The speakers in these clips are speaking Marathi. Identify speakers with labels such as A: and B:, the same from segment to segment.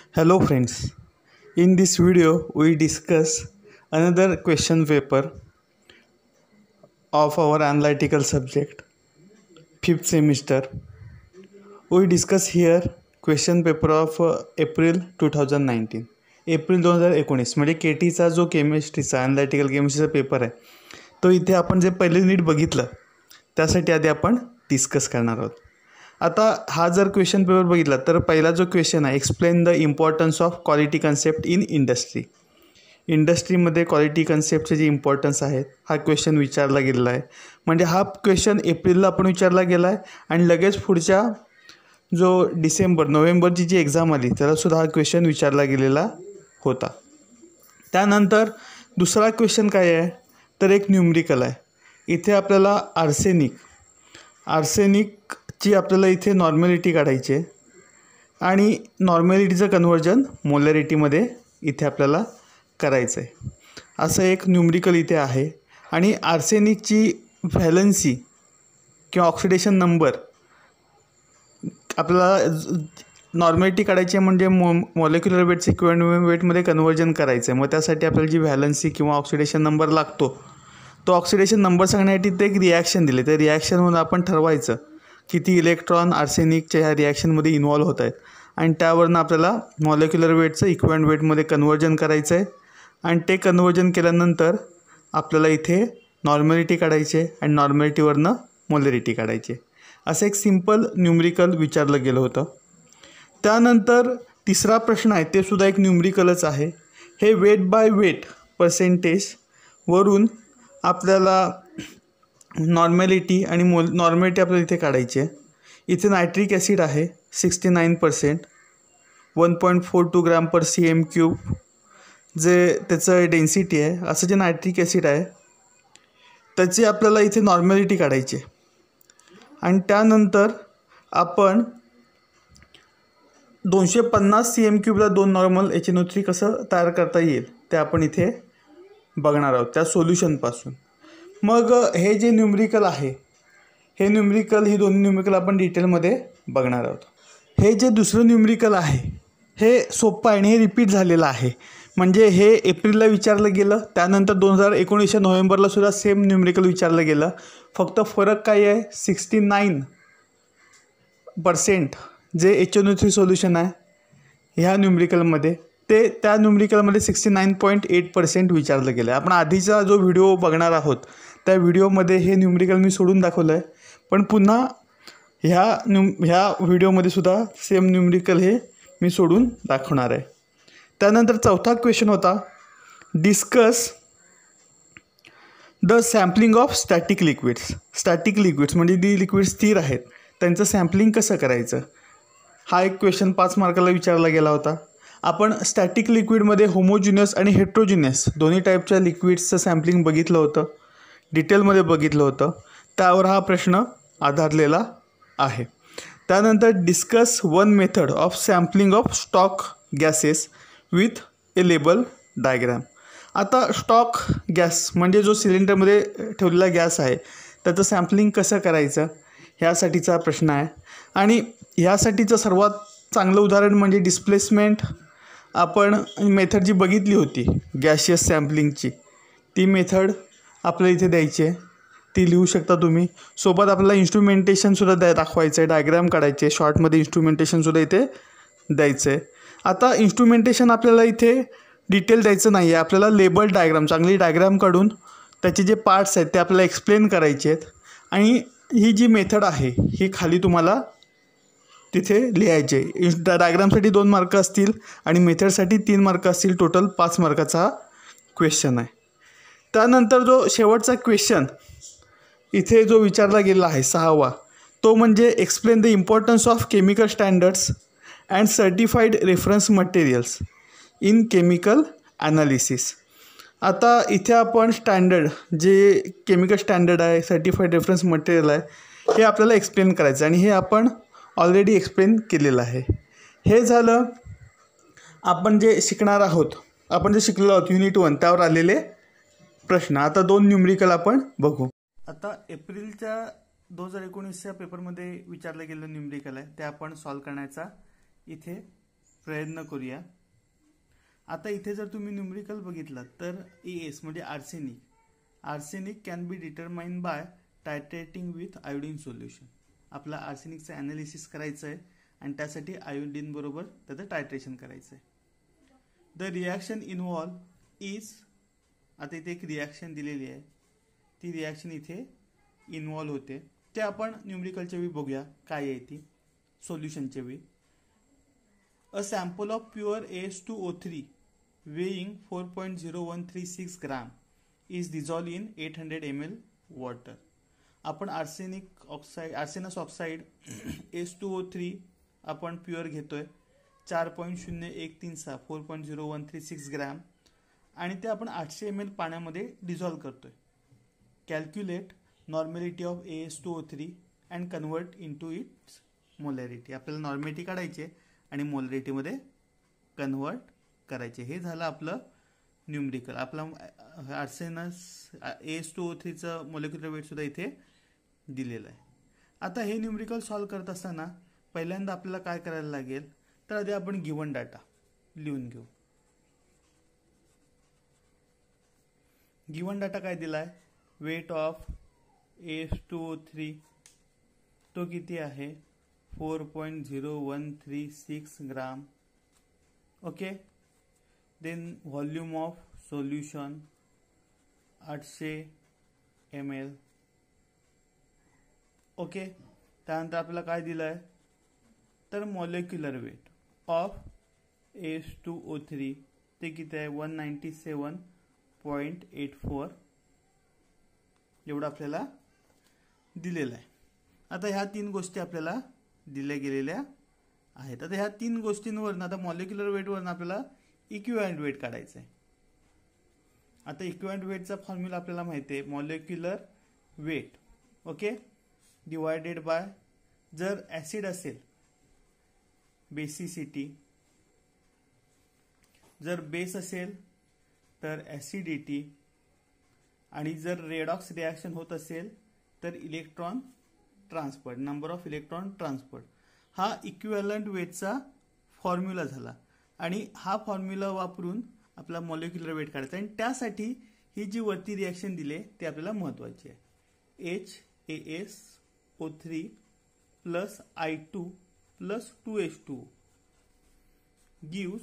A: Hello friends, in this video we discuss another question paper of our analytical subject 5th semester. We discuss here question paper of April 2019. April 2019 म्हणजे केटीचा जो केमिस्ट्रीचा ॲनालिटिकल केमिस्ट्रीचा पेपर आहे तो इथे आपण जे पहिले नीट बघितलं त्यासाठी आधी आपण डिस्कस करणार आहोत. आता हा जर क्वेश्चन पेपर बघितला तर पहिला जो क्वेश्चन आहे explain the importance of quality concept in industry. इंडस्ट्रीमध्ये क्वालिटी कन्सेप्टचे जे इम्पॉर्टन्स आहेत हा क्वेश्चन विचारला गेलेला आहे. म्हणजे हा क्वेश्चन एप्रिलला आपण विचारला गेला आहे आणि लगेच पुढच्या जो नोव्हेंबरची जी एक्झाम आली त्यालासुद्धा हा क्वेश्चन विचारला गेलेला होता. त्यानंतर दुसरा क्वेश्चन काय आहे तर एक न्यूमरिकल आहे. इथे आपल्याला आर्सेनिकची आपल्याला इथे नॉर्मॅलिटी काढायची आहे आणि नॉर्मॅलिटीचं कन्व्हर्जन मोलॅरिटीमध्ये इथे आपल्याला करायचं आहे. असं एक न्यूमरिकल इथे आहे आणि आर्सेनिकची व्हॅलन्सी किंवा ऑक्सिडेशन नंबर आपल्याला नॉर्मॅलिटी काढायची आहे म्हणजे मॉलिक्युलर वेटचे इक्विव्हॅलेंट वेटमध्ये कन्व्हर्जन करायचं आहे. मग त्यासाठी आपल्याला जी व्हॅलन्सी किंवा ऑक्सिडेशन नंबर लागतो तो ऑक्सिडेशन नंबर सांगण्यासाठी ते एक रिॲक्शन दिले. त्या रिॲक्शनमधून आपण ठरवायचं किती इलेक्ट्रॉन आर्सेनिकच्या ह्या रिॲक्शनमध्ये इन्व्हॉल्व होत आहेत आणि त्यावरनं आपल्याला मॉलिक्युलर वेटचं इक्विव्हॅलेंट वेटमध्ये कन्व्हर्जन करायचं आहे आणि ते कन्व्हर्जन केल्यानंतर आपल्याला इथे नॉर्मॅलिटी काढायची आहे आणि नॉर्मॅलिटीवरनं मोलॅरिटी काढायची आहे. असं एक सिम्पल न्यूमरिकल विचारलं गेलं होतं. त्यानंतर तिसरा प्रश्न आहे ते सुद्धा एक न्यूमरिकलच आहे. हे वेट बाय वेट पर्सेंटेजवरून आपल्याला नॉर्मॅलिटी आणि नॉर्मॅलिटी आपल्याला इथे काढायची आहे. इथे नायट्रिक ॲसिड आहे 69%, 1.42 ग्रॅम पर cm³ जे त्याचं डेन्सिटी आहे. असं जे नायट्रिक ॲसिड आहे त्याची आपल्याला इथे नॉर्मॅलिटी काढायची आहे आणि त्यानंतर आपण 250 cm³ 2 नॉर्मल HNO3 कसं तयार करता येईल ते आपण इथे बघणार आहोत त्या सोल्युशनपासून. मग हे जे न्यूमरिकल आहे ही दोन्ही न्यूमरिकल आपण डिटेलमध्ये बघणार आहोत. हे जे दुसरं न्यूमरिकल आहे हे सोपं आहे आणि हे रिपीट झालेलं आहे. म्हणजे हे एप्रिलला विचारलं गेलं त्यानंतर 2019 नोव्हेंबरला सुद्धा सेम न्यूमरिकल विचारलं गेलं. फक्त फरक काय आहे 69% जे HNO3 सोल्युशन आहे ह्या न्यूमरिकलमध्ये ते त्या न्यूमरिकलमध्ये 69.8% विचारलं गेलं आहे. आपण आधीचा जो व्हिडिओ बघणार आहोत त्या व्हिडिओमध्ये हे न्यूमरिकल मी सोडून दाखवलं आहे पण पुन्हा ह्या व्हिडिओमध्ये सुद्धा सेम न्यूमरिकल हे मी सोडून दाखवणार आहे. त्यानंतर चौथा क्वेश्चन होता discuss the sampling of static liquids म्हणजे जी लिक्विड स्थिर आहेत त्यांचं सॅम्पलिंग कसं करायचं हा एक क्वेश्चन 5 मार्काला विचारला गेला होता. आपण स्टॅटिक लिक्विडमध्ये होमोजिनियस आणि हेट्रोजिनियस दोन्ही टाईपच्या लिक्विड्सचं सॅम्पलिंग बघितलं होतं, डिटेलमध्ये बघितलं होतं. त्यावर हा प्रश्न आधारलेला आहे. त्यानंतर discuss one method of sampling of stock gases with a label diagram. आता स्टॉक गॅस म्हणजे जो सिलेंडरमध्ये ठेवलेला गॅस आहे त्याचं सॅम्पलिंग कसं करायचं ह्यासाठीचा प्रश्न आहे. आणि ह्यासाठीचं सर्वात चांगलं उदाहरण म्हणजे डिस्प्लेसमेंट आपण मेथड जी बघितली होती गॅशियस सॅम्पलिंगची ती मेथड आपल्याला इथे द्यायची आहे. ती लिहू शकता तुम्ही. सोबत आपल्याला इन्स्ट्रुमेंटेशनसुद्धा दाखवायचं आहे, डायग्राम काढायचे आहे, शॉर्टमध्ये इन्स्ट्रुमेंटेशनसुद्धा इथे द्यायचं आहे. आता इन्स्ट्रुमेंटेशन आपल्याला इथे डिटेल द्यायचं नाही आहे, आपल्याला लेबल डायग्राम चांगली डायग्राम काढून त्याचे जे पार्ट्स आहेत ते आपल्याला एक्सप्लेन करायचे आहेत आणि ही जी मेथड आहे ही खाली तुम्हाला तिथे लिहायचे. डायग्रामसाठी 2 मार्क असतील आणि मेथडसाठी 3 मार्क असतील. टोटल 5 मार्काचा हा क्वेश्चन आहे. त्यानंतर जो शेवटचा क्वेश्चन इथे जो विचारला गेला आहे 6वा तो म्हणजे explain the importance of chemical standards and certified reference materials in chemical analysis. आता इथे आपण स्टँडर्ड जे केमिकल स्टँडर्ड आहे सर्टिफाईड रेफरन्स मटेरियल आहे हे आपल्याला एक्सप्लेन करायचं आणि हे आपण ऑलरेडी एक्सप्लेन केलेलं आहे. हे झालं आपण जे शिकणार आहोत, आपण जे शिकलेलो आहोत युनिट 1 त्यावर आलेले प्रश्न. आता 2 न्यूमरिकल आपण बघू. आता एप्रिलच्या 2019च्या पेपरमध्ये विचारलं गेलं न्यूमरिकल आहे ते आपण सॉल्व करण्याचा इथे प्रयत्न करूया. आता इथे जर तुम्ही न्यूमरिकल बघितलात तर AS म्हणजे arsenic can be determine by titrating with iodine solution. आपला आर्सेनिकचं ॲनालिसिस करायचं आहे आणि त्यासाठी आयोडीन बरोबर त्याचं टायट्रेशन करायचं आहे. द रिॲक्शन इन्व्हॉल्व इज, आता इथे एक रिॲक्शन दिलेली आहे, ती रिॲक्शन इथे इन्व्हॉल्व होते. ते आपण न्यूमरिकलच्या वेळी बघूया काय आहे ती सोल्युशनच्या वेळी. A sample of pure AS2O3 weighing 4.0136 gram is dissolved in 800 ml water. आपण आर्सेनस ऑक्साईड AS2O3 आपण प्युअर घेतोय 4.0136 4.0136 ग्रॅम आणि ते आपण 800 ml पाण्यामध्ये डिझॉल्व करतोय. Calculate normality of AS2O3 and convert into its molarity. आपल्याला नॉर्मॅलिटी काढायची आणि मोलॅरिटीमध्ये कन्वर्ट करायचे. हे झालं आपलं न्यूमरिकल. आपला आर्सेनस AS2O3चं मोलेक्युलर वेट सुद्धा इथे दिलेलं आहे. आता हे न्यूमरिकल सॉल्व करत असताना पहिल्यांदा आपल्याला काय करायला लागेल तर आधी आपण गिवन डाटा लिहून घेऊ. गिवन डाटा काय दिलाय, वेट ऑफ AS2O3 तो किती आहे 4.0136 gram. Okay. Then volume of solution 800 ml. Okay. त्यानंतर आपल्याला काय दिलं आहे तर मॉलिक्युलर वेट ऑफ AS2O3 ते किती आहे 197.84 एवढं आपल्याला दिलेलं आहे. आता ह्या 3 गोष्टी आपल्याला दिल्या गेलेल्या आहेत. आता ह्या 3 गोष्टींवरून आता मॉलिक्युलर वेटवरून आपल्याला इक्विव्हॅलेंट वेट काढायचं आहे. आता इक्विव्हॅलेंट वेटचा फॉर्म्युला आपल्याला माहिती आहे, molecular weight okay divided by, जर ऍसिड असेल बेसिसिटी, जर बेस असेल तर ऍसिडिटी, आणि जर रेडॉक्स रिॲक्शन होत असेल तर electron transfer, number of electron transfer. हा इक्विव्हॅलेंट वेटचा फॉर्म्युला झाला आणि हा फॉर्म्युला वापरून आपला मॉलिक्युलर वेट काढायचा. आणि त्यासाठी ही जी वरती रिॲक्शन दिली ते आपल्याला महत्वाची आहे. HASO3 plus I2 plus 2H2 gives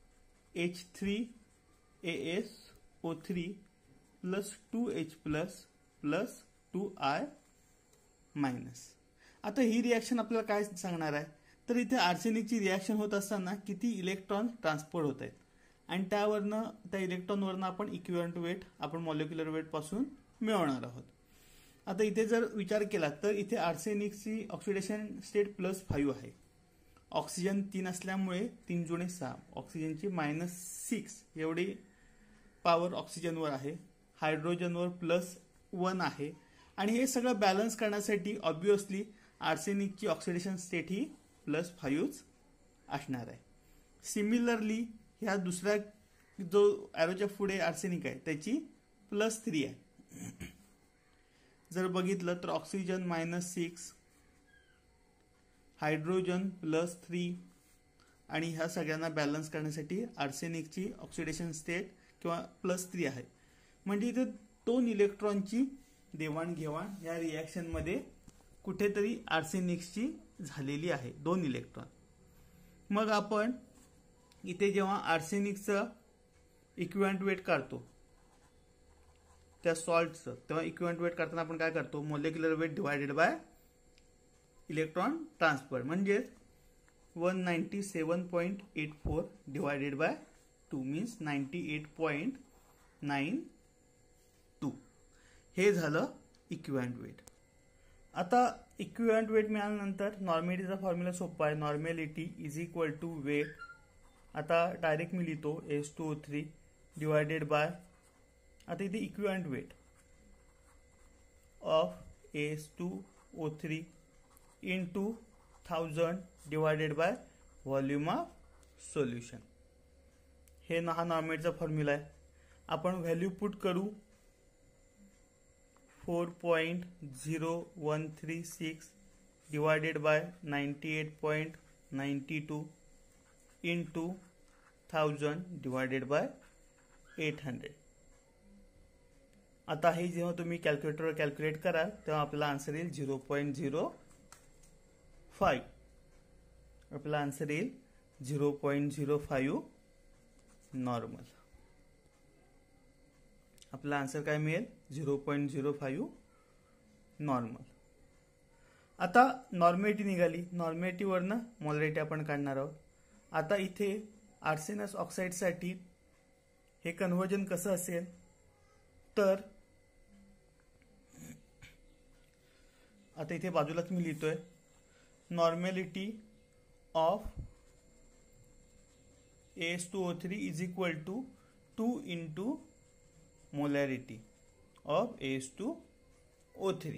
A: H3ASO3 plus 2H plus plus 2I minus. आता ही रिॲक्शन आपल्याला काय सांगणार आहे तर इथे आर्सेनिकची रिॲक्शन होत असताना किती इलेक्ट्रॉन ट्रान्सफर होत आहेत आणि त्यावरनं त्या इलेक्ट्रॉनवरनं आपण इक्विव्हॅलेंट वेट आपण मॉलिक्युलर वेट पासून मिळवणार आहोत. आता इथे जर विचार केला तर इथे आर्सेनिकची ऑक्सिडेशन स्टेट +5 आहे. ऑक्सिजन 3 असल्यामुळे 3 × 6 ऑक्सिजनची -6 एवढी पॉवर ऑक्सिजनवर आहे. हायड्रोजनवर +1 आहे आणि हे सगळं बॅलन्स करण्यासाठी ऑब्व्हियसली आर्सेनिकची ऑक्सिडेशन स्टेट ही +5च असणार आहे. सिमिलरली ह्या दुसऱ्या जो ॲरोच्या पुढे आर्सेनिक आहे त्याची +3 आहे. जर बघितलं तर ऑक्सिजन -6, हायड्रोजन +3 आणि ह्या सगळ्यांना बॅलन्स करण्यासाठी आर्सेनिकची ऑक्सिडेशन स्टेट किंवा +3 आहे. म्हणजे इथे 2 इलेक्ट्रॉनची देवाणघेवाण या रिॲक्शनमध्ये कुठेतरी आर्सेनिकची झालेली आहे, 2 इलेक्ट्रॉन. मग आपण इथे जेव्हा आर्सेनिकचं इक्विव्हॅलेंट वेट काढतो त्या सॉल्टचं, तेव्हा इक्विव्हॅलेंट वेट काढताना आपण काय करतो, molecular weight divided by electron transfer, म्हणजे 197.84 डिवायडेड बाय 2 मीन्स 98.92. हे झालं इक्विव्हॅलेंट वेट. आता इक्विव्हॅलेंट वेट मिळाल्यानंतर नॉर्मॅलिटीचा फॉर्म्युला सोपा आहे. Normality is equal to weight. आता डायरेक्ट मी लिहितो AS2O3 डिवायडेड बाय, आता इथे equivalent weight of AS2O3 into 1000 divided by volume of solution. हे हा नॉर्मॅलिटीचा फॉर्म्युला आहे. आपण व्हॅल्यू पुट करू 4.0136 divided by 98.92. Into 1000 divided by 800. आता हे जेव्हा तुम्ही कॅल्क्युलेटरवर कॅल्क्युलेट कराल तेव्हा आपला आन्सर येईल 0.05. आपला आन्सर येईल 0.05 नॉर्मल. आपला आन्सर काय मिळेल 0.05 नॉर्मल. आता नॉर्मॅलिटी निघाली, नॉर्मॅलिटीवरनं मोलॅरिटी आपण काढणार आहोत. आता इथे आर्सेनस ऑक्साईडसाठी हे कन्व्हर्जन कसं असेल तर आता इथे बाजूलाच मी लिहितोय normality of AS2O3 is equal to 2 into molarity of AS2O3.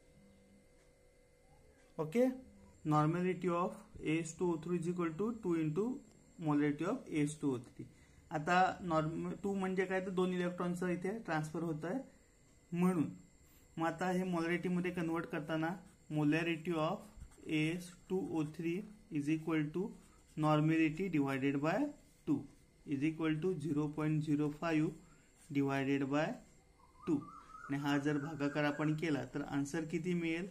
A: Okay, normality of AS2O3 is equal to 2 into molarity of AS2O3. आता 2 म्हणजे काय तर 2 इलेक्ट्रॉनचं इथे ट्रान्सफर होत आहे म्हणून मग आता हे मोलॅरिटी मध्ये कन्वर्ट करताना molarity of AS2O3 is equal to normality divided by 2 is equal to 0.05 divided by 2. आणि हा जर भागाकार आपण केला तर आन्सर किती मिळेल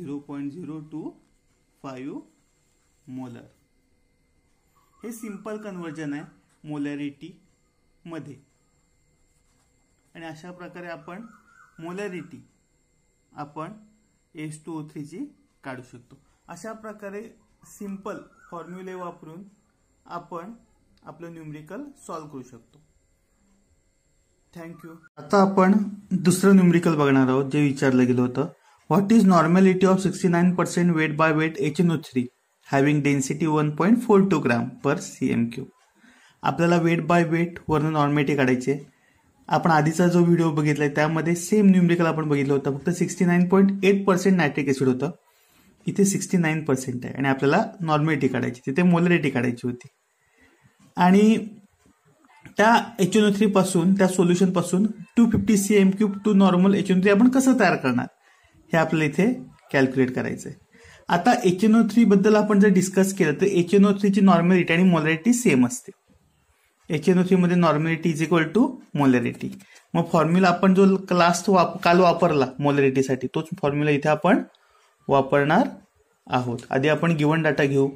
A: 0.025 मोलर. हे सिंपल कन्वर्जन आहे मोलॅरिटी मध्ये. आणि अशा प्रकारे आपण मोलॅरिटी आपण AS2O3 ची काढू शकतो. अशा प्रकारे सिंपल फॉर्म्युले वापरून आपण आपलं न्यूमरिकल सॉल्व्ह करू शकतो. थँक्यू. आता आपण दुसरं न्यूमरिकल बघणार आहोत जे विचारलं गेलं होतं. What is normality of 69% weight by weight HNO3 having density 1.42 gram per cm3. आपल्याला वेट बाय वेट वरनं नॉर्मॅलिटी काढायची. आपण आधीचा जो व्हिडिओ बघितलाय त्यामध्ये सेम न्यूमरिकल आपण बघितलं होतं, फक्त 69.8% नायट्रिक ऍसिड होतं. इथे 69% आहे आणि आपल्याला नॉर्मॅलिटी काढायची, तिथे मोलॅरिटी काढायची होती. आणि त्या HNO3 पासून त्या सोल्युशन पासून 250 cm³ टू नॉर्मल HNO3 आपण कसं तयार करणार हे आपल्याला इथे कॅल्क्युलेट करायचंय. आता HNO3 बद्दल आपण जर डिस्कस केलं तर HNO3 ची नॉर्मॅलिटी आणि मोलॅरिटी सेम असते. HNO3 मध्ये normality is equal to molarity. मग फॉर्म्युला आपण जो काल वापरला मोलॅरिटीसाठी तोच फॉर्म्युला इथे आपण वापरणार आहोत. आधी आपण गिवन डाटा घेऊ.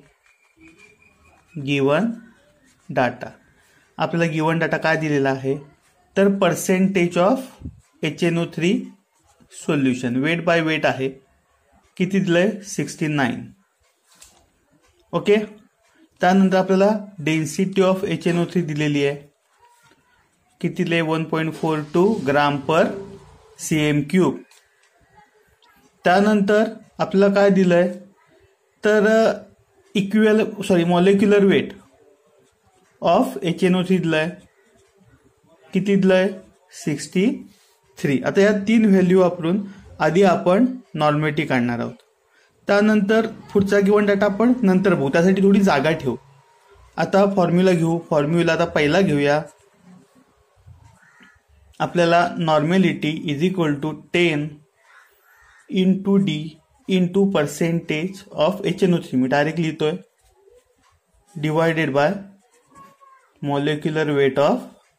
A: गिवन डाटा आपल्याला गिवन डाटा काय दिलेला आहे तर percentage of HNO3 solution weight by weight आहे. किती दिलंय 69. ओके, त्यानंतर आपल्याला डेन्सिटी ऑफ HNO3 दिलेली आहे. किती दिले 1.42 ग्राम पर cm³. त्यानंतर आपल्याला काय दिलंय तर मॉलिक्युलर वेट ऑफ HNO3 दिलंय. किती दिलंय 63. आता या 3 व्हॅल्यू वापरून आधी आपण नॉर्मॅलिटी काढणार आहोत. त्यानंतर पुढचा गिवन डाटा आपण नंतर बघू, त्यासाठी थोडी जागा ठेवू. आता फॉर्म्युला घेऊ. फॉर्म्युला आता पहिला घेऊया. आपल्याला normality is equal to 10 into D into percentage of HNO3 मी डायरेक्ट लिहितोय divided by molecular weight of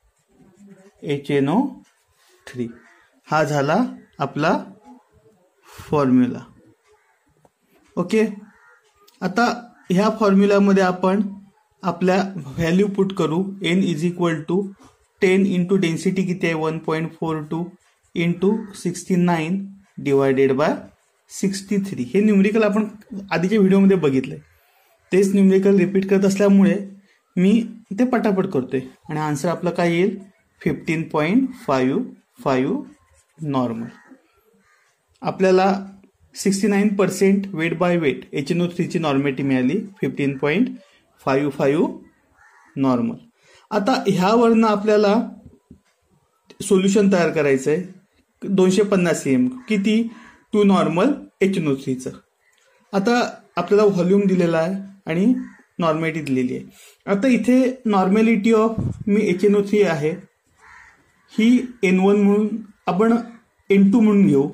A: HNO3. हा झाला आपला फॉर्म्युला. ओके, आता ह्या फॉर्म्युलामध्ये आपण आपल्या व्हॅल्यू पुट करू. n is equal to 10 into density किती आहे 1.42 इंटू 69 डिवायडेड बाय 63. हे न्यूमरिकल आपण आधीच्या व्हिडिओमध्ये बघितलंय. तेच न्यूमरिकल रिपीट करत असल्यामुळे मी ते पटापट करतोय आणि आन्सर आपला काय येईल 15.55 नॉर्मल. आपल्याला 69% वेट बाय वेट HNO3 ची नॉर्मॅलिटी मिळाली 15.55 नॉर्मल. आता ह्यावरनं आपल्याला सोल्युशन तयार करायचंय 250 cm किती टू नॉर्मल HNO3 चं. आता आपल्याला व्हॉल्यूम दिलेला आहे आणि नॉर्मॅलिटी दिलेली आहे. आता इथे नॉर्मॅलिटी ऑफ मी HNO3 आहे ही N1 म्हणून आपण N2 म्हणून घेऊ.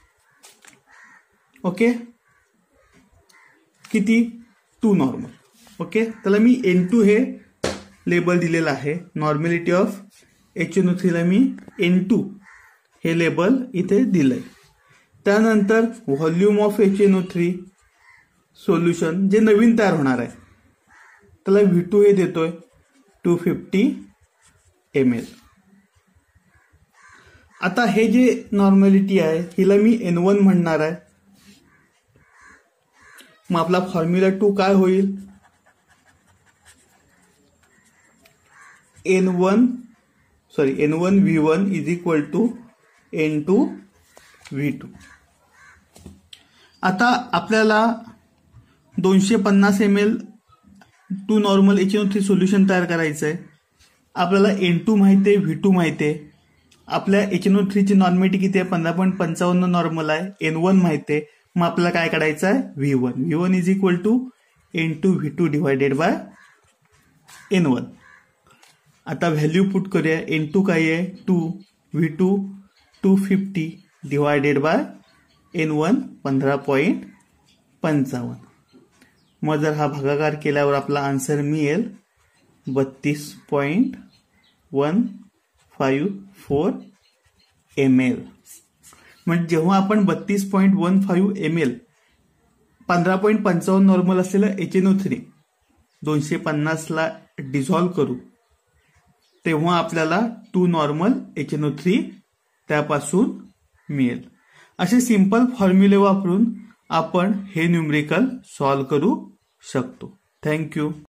A: ओके, किती 2 नॉर्मल. ओके, त्याला मी N2 हे लेबल दिलेलं आहे. नॉर्मॅलिटी ऑफ HNO3 ला मी N2 हे लेबल इथे दिलंय. त्यानंतर व्हॉल्यूम ऑफ HNO3 सोल्युशन जे नवीन तयार होणार आहे त्याला V2 हे देतोय 250 ml. आता हे जे नॉर्मॅलिटी आहे हिला मी N1 म्हणणार आहे. मग आपला फॉर्म्युला 2 काय होईल? N1 V1 is equal to N2 V2. आता आपल्याला 250 ml 2 नॉर्मल HNO3 सोल्युशन तयार करायचं आहे. आपल्याला N2 माहिती आहे, V2 माहिती आहे. आपल्या HNO3 ची नॉर्मॅलिटी किती आहे? 15.55 नॉर्मल आहे. N1 माहिती आहे. मग आपल्याला काय काढायचं आहे? V1 is equal to N2 V2 divided by N1. आता व्हॅल्यू पुट करूया. N2 काय आहे? 2, V2 250 डिवायडेड बाय N1 15.55. मग जर हा भागाकार केल्यावर आपला आन्सर मिळेल 32.154 ml. म्हणजे जेव्हा आपण 32.15 ml 15.55 नॉर्मल असलेलं HNO3 250 ला डिझॉल्व्ह करू तेव्हा आपल्याला 2 नॉर्मल HNO3 त्यापासून मिळेल. असे सिंपल फॉर्म्युले वापरून आपण हे न्यूमरिकल सॉल्व्ह करू शकतो. थँक्यू.